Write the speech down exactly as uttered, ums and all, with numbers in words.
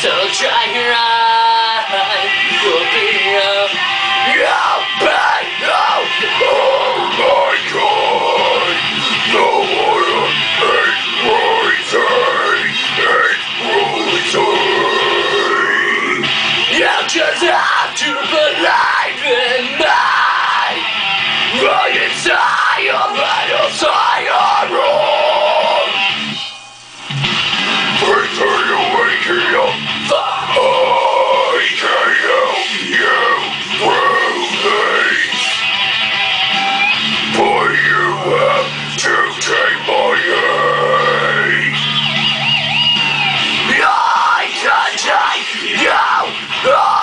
So try your eye, you'll be up. You'll be up. Oh my God! The water is rising! It's rising! You just have to believe in me. Right inside your little siren. Please turn away here. I can help you through this. But you have to take my hand. I can take you.